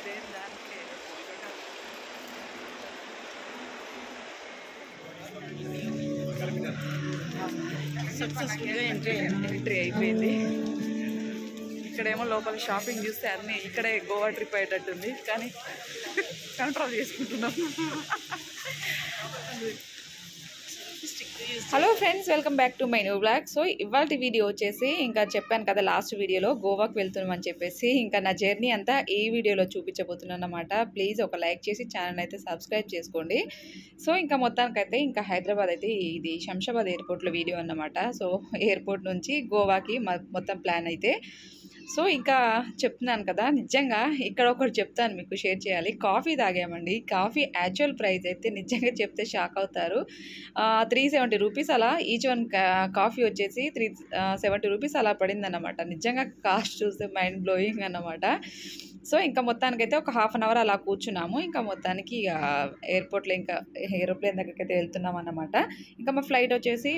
సక్సెస్ఫుల్గా ఎంట్రీ అయిపోయింది. ఇక్కడేమో లోపల షాపింగ్ చూస్తే అన్నీ ఇక్కడే గోవా ట్రిప్ అయ్యేటట్టుంది, కానీ కంట్రోల్ చేసుకుంటున్నాం. Hello friends, welcome back to my new blog. So ఇవాళ వీడియో వచ్చేసి ఇంకా చెప్పాను కదా లాస్ట్ వీడియోలో గోవాకి వెళ్తున్నామని చెప్పేసి, ఇంకా నా జర్నీ అంతా ఈ వీడియోలో చూపించబోతున్నాను అనమాట. ప్లీజ్ ఒక లైక్ చేసి ఛానల్ అయితే సబ్స్క్రైబ్ చేసుకోండి. సో ఇంకా మొత్తానికైతే ఇంకా హైదరాబాద్ అయితే ఇది శంషాబాద్ ఎయిర్పోర్ట్లో వీడియో అన్నమాట. సో ఎయిర్పోర్ట్ నుంచి గోవాకి మొత్తం ప్లాన్ అయితే. సో ఇంకా చెప్తున్నాను కదా, నిజంగా ఇక్కడ ఒకటి చెప్తాను మీకు షేర్ చేయాలి. కాఫీ తాగామండి. కాఫీ యాక్చువల్ ప్రైస్ అయితే నిజంగా చెప్తే షాక్ అవుతారు. 370 రూపీస్ అలా ఈచ్ వన్ కాఫీ వచ్చేసి 370 రూపీస్ అలా పడింది అన్నమాట. నిజంగా కాస్ట్ చూస్తే మైండ్ బ్లోయింగ్ అన్నమాట. సో ఇంకా మొత్తానికైతే ఒక హాఫ్ అన్ అవర్ అలా కూర్చున్నాము. ఇంకా మొత్తానికి ఎయిర్పోర్ట్లో ఇంకా ఏరోప్లేన్ దగ్గరికి అయితే వెళ్తున్నాం అన్నమాట. ఇంకా మా ఫ్లైట్ వచ్చేసి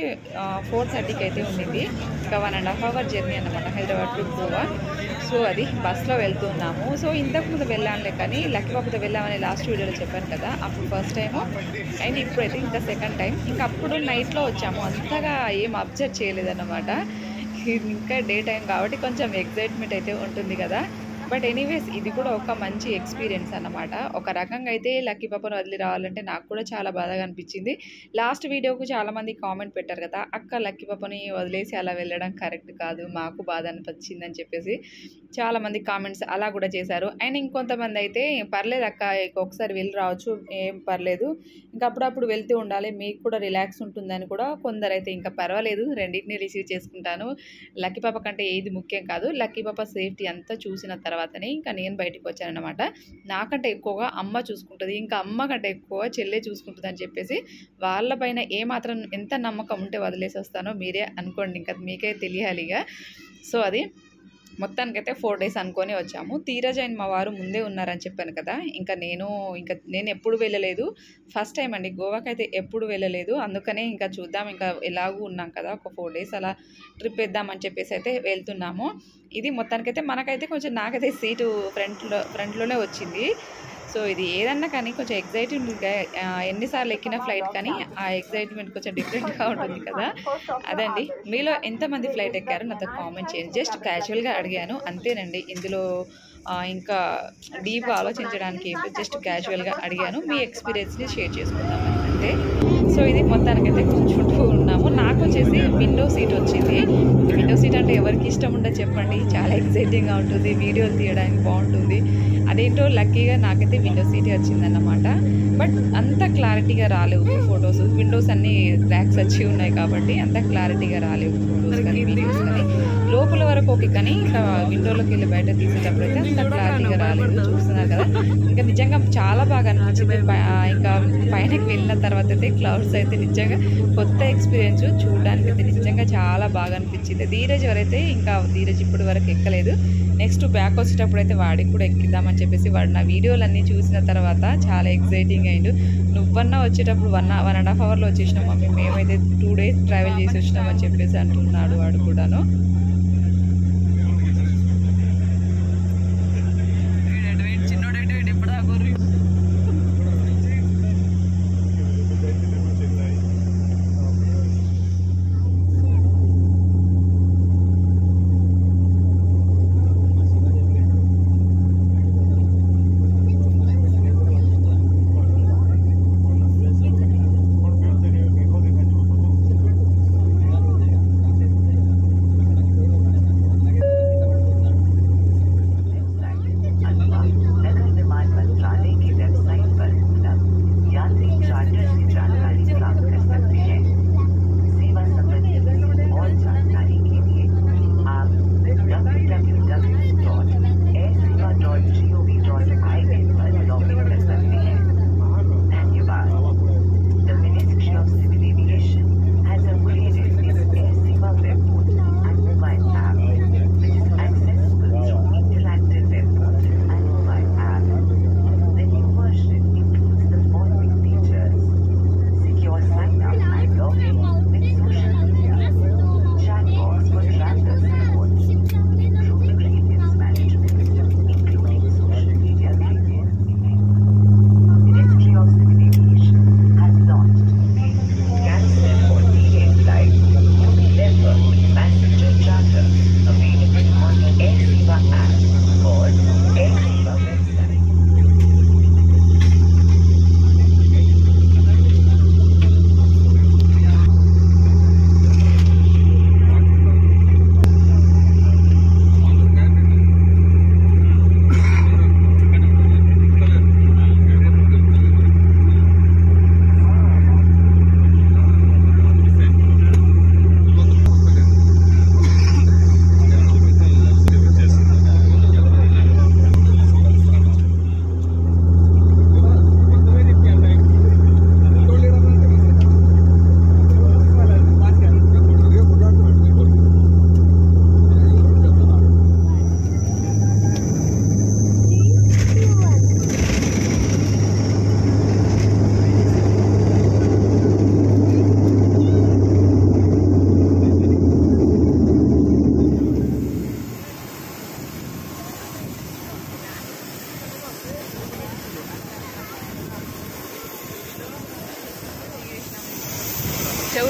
4:30కి అయితే ఉండింది. ఇంకా 1.5 అవర్ జర్నీ అన్నమాట హైదరాబాద్ టు గోవా. సో అది బస్లో వెళ్తున్నాము. సో ఇంతకుముందు వెళ్ళానులే, కానీ లక్కీబాబుతో వెళ్ళామని లాస్ట్ వీడియోలో చెప్పాను కదా, అప్పుడు ఫస్ట్ టైము అండ్ ఇప్పుడైతే ఇంకా సెకండ్ టైం. ఇంకా అప్పుడు నైట్లో వచ్చాము, అంతగా ఏం అబ్జర్వ్ చేయలేదన్నమాట. ఇంకా డే టైం కాబట్టి కొంచెం ఎగ్జైట్మెంట్ అయితే ఉంటుంది కదా. బట్ ఎనీవేస్ ఇది కూడా ఒక మంచి ఎక్స్పీరియన్స్ అన్నమాట. ఒక రకంగా అయితే లక్కీ పాపను వదిలి రావాలంటే నాకు కూడా చాలా బాధగా అనిపించింది. లాస్ట్ వీడియోకు చాలామంది కామెంట్ పెట్టారు కదా, అక్క లక్కీ పాపని వదిలేసి అలా వెళ్ళడం కరెక్ట్ కాదు, మాకు బాధ అనిపించింది అని చెప్పేసి చాలామంది కామెంట్స్ అలా కూడా చేశారు. అండ్ ఇంకొంతమంది అయితే పర్లేదు అక్క, ఒకసారి వెళ్ళి రావచ్చు, ఏం పర్లేదు, ఇంకా అప్పుడప్పుడు వెళ్తూ ఉండాలి, మీకు కూడా రిలాక్స్ ఉంటుందని కూడా కొందరు అయితే ఇంకా పర్వాలేదు రెండింటిని రిసీవ్ చేసుకుంటాను, లక్కీ పాప కంటే ఏది ముఖ్యం కాదు, లక్కీ పాప సేఫ్టీ అంతా చూసిన తర్వాతనే ఇంకా నేను బయటకు వచ్చానన్నమాట. నాకంటే ఎక్కువగా అమ్మ చూసుకుంటుంది, ఇంకా అమ్మ కంటే ఎక్కువ చెల్లె చూసుకుంటుంది అని చెప్పేసి వాళ్ళపైన ఏమాత్రం ఎంత నమ్మకం ఉంటే వదిలేసి వస్తానో మీరే అనుకోండి, ఇంకా మీకే తెలియాలిగా. సో అది మొత్తానికైతే 4 డేస్ అనుకొని వచ్చాము. ధీరజ్ అండ్ మా వారు ముందే ఉన్నారని చెప్పాను కదా. ఇంకా నేను ఎప్పుడు వెళ్ళలేదు, ఫస్ట్ టైం అండి గోవాకి అయితే ఎప్పుడు వెళ్ళలేదు. అందుకనే ఇంకా చూద్దాం, ఇంకా ఎలాగూ ఉన్నాం కదా, ఒక 4 డేస్ అలా ట్రిప్ వేద్దామని చెప్పేసి అయితే వెళ్తున్నాము. ఇది మొత్తానికైతే మనకైతే కొంచెం నాకైతే సీటు ఫ్రంట్లోనే వచ్చింది. సో ఇది ఏదన్నా కానీ కొంచెం ఎగ్జైటింగ్గా, ఎన్నిసార్లు ఎక్కిన ఫ్లైట్ కానీ ఆ ఎగ్జైట్మెంట్ కొంచెం డిఫరెంట్గా ఉంటుంది కదా. అదండి, మీలో ఎంతమంది ఫ్లైట్ ఎక్కారో నాతో కామెంట్ చేయండి. జస్ట్ క్యాజువల్గా అడిగాను అంతేనండి, ఇందులో ఇంకా డీప్గా ఆలోచించడానికి జస్ట్ క్యాజువల్గా అడిగాను. మీ ఎక్స్పీరియన్స్ని షేర్ చేసుకుందాం అంతే. సో ఇది మొత్తానికైతే కూర్చుంటూ ఉన్నాము. నాకు వచ్చేసి విండో సీట్ వచ్చింది. విండో సీట్ అంటే ఎవరికి ఇష్టం ఉండదు చెప్పండి, చాలా ఎక్సైటింగ్గా ఉంటుంది, వీడియోలు తీయడానికి బాగుంటుంది. అదేంటో లక్కీగా నాకైతే విండో సీటే వచ్చిందన్నమాట. బట్ అంత క్లారిటీగా రాలేవు ఫొటోస్, విండోస్ అన్నీ క్రాక్స్ వచ్చి ఉన్నాయి కాబట్టి అంత క్లారిటీగా రాలేవు ఫొటోస్ కానీ వీడియోస్ కానీ. లోపల వరకు ఓకే, కానీ ఇంకా విండోలోకి వెళ్ళి బయట తీసేటప్పుడు అయితే అంత క్లారిటీగా రాలేదు, చూస్తున్నారు కదా. ఇంకా నిజంగా చాలా బాగా అనిపించింది. ఇంకా పైనకి వెళ్ళిన తర్వాత అయితే క్లౌడ్స్ అయితే నిజంగా కొత్త ఎక్స్పీరియన్స్, చూడడానికి అయితే నిజంగా చాలా బాగా అనిపించింది. ధీరజ్ ధీరజ్ ఇప్పటి వరకు ఎక్కలేదు. నెక్స్ట్ బ్యాక్ వచ్చేటప్పుడు అయితే వాడికి కూడా ఎక్కిద్దామని చెప్పేసి వాడు నా వీడియోలన్నీ చూసిన తర్వాత చాలా ఎక్సైటింగ్ అయ్యిండు. నువ్వన్నా వచ్చేటప్పుడు 1.5 అవర్లో వచ్చేసినాం మమ్మీ, మేమైతే 2 డేస్ ట్రావెల్ చేసి వచ్చినామని చెప్పేసి అంటున్నాడు వాడు కూడాను.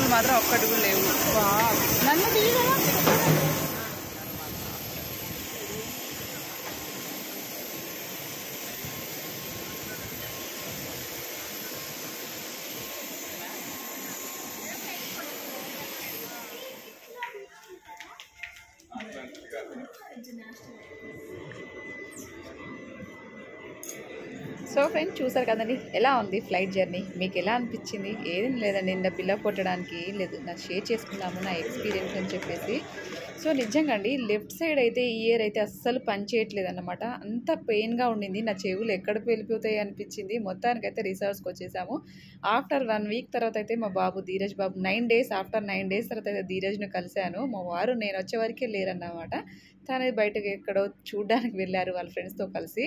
మాత్రం ఒక్కటి కూడా లేవు. నన్ను తీయగలవా? సో ఫ్రెండ్స్ చూసారు కదండి ఎలా ఉంది ఫ్లైట్ జర్నీ. మీకు ఎలా అనిపించింది? ఏం లేదండి, నిన్న పిల్ల కొట్టడానికి ఏం లేదు, నాకు షేర్ చేసుకున్నాము నా ఎక్స్పీరియన్స్ అని చెప్పేసి. సో నిజంగా అండి లెఫ్ట్ సైడ్ అయితే ఈ ఇయర్ అయితే అస్సలు పని చేయట్లేదు అన్నమాట. అంత పెయిన్గా ఉండింది, నా చెవులు ఎక్కడికి వెళ్ళిపోతాయి అనిపించింది. మొత్తానికైతే రిసార్ట్స్కి వచ్చేసాము. ఆఫ్టర్ 1 వీక్ తర్వాత అయితే మా బాబు ధీరజ్ బాబు 9 డేస్ ఆఫ్టర్ 9 డేస్ తర్వాత అయితే ధీరజ్ను కలిశాను. మా వారు నేను వచ్చే వరకే లేరన్నమాట. తను బయటకు ఎక్కడో చూడ్డానికి వెళ్ళారు వాళ్ళ ఫ్రెండ్స్తో కలిసి.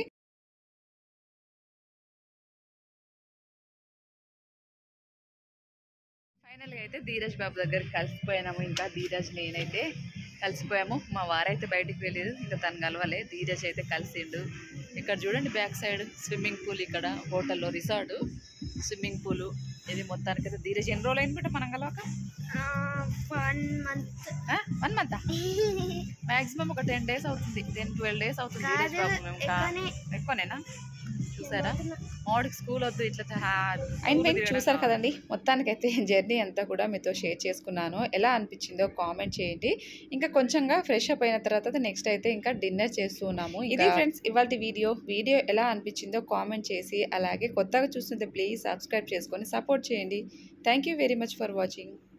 ఫైనల్గా అయితే ధీరజ్ బాబు దగ్గరికి కలిసిపోయాము. ఇంకా ధీరజ్ నేనైతే కలిసిపోయాము. మా వారైతే బయటికి వెళ్ళారు, ఇంకా తను కలవలే. ధీరజ్ అయితే కలిసిండు. ఇక్కడ చూడండి బ్యాక్ సైడ్ స్విమ్మింగ్ పూల్, ఇక్కడ హోటల్లో రిసార్ట్ స్విమ్మింగ్ పూలు. ఇది మొత్తానికి అయితే ధీరజ్ ఎన్ని రోజులు అయింది బిడ్డ మనం కలవక? 1 month. 1 month మ్యాక్సిమం ఒక 10 days అవుతుంది, 10-12 days అవుతుంది. ధీరజ్ బాబు మేము ఎక్కువనేనా? చూసారా మాడికి స్కూల్ వద్దు ఇట్లా అండ్ మేము చూసారు కదండి. మొత్తానికైతే జర్నీ అంతా కూడా మీతో షేర్ చేసుకున్నాను. ఎలా అనిపించిందో కామెంట్ చేయండి. ఇంకా కొంచెంగా ఫ్రెష్ అప్ అయిన తర్వాత నెక్స్ట్ అయితే ఇంకా డిన్నర్ చేస్తూ ఉన్నాము. ఇది ఫ్రెండ్స్ ఇవాళ వీడియో ఎలా అనిపించిందో కామెంట్ చేసి, అలాగే కొత్తగా చూస్తుంటే ప్లీజ్ సబ్స్క్రైబ్ చేసుకొని సపోర్ట్ చేయండి. Thank you very much for watching.